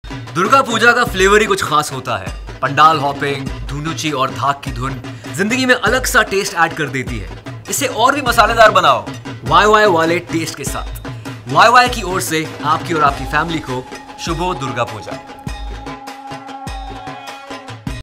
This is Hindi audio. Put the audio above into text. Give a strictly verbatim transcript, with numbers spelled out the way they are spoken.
दुर्गा पूजा का फ्लेवर ही कुछ खास होता है। पंडाल हॉपिंग, धुनुची और धाक की धुन जिंदगी में अलग सा टेस्ट ऐड कर देती है। इसे और भी मसालेदार बनाओ वाई वाई वाले टेस्ट के साथ। वाई वाई की ओर से आपकी और आपकी फैमिली को शुभ दुर्गा पूजा।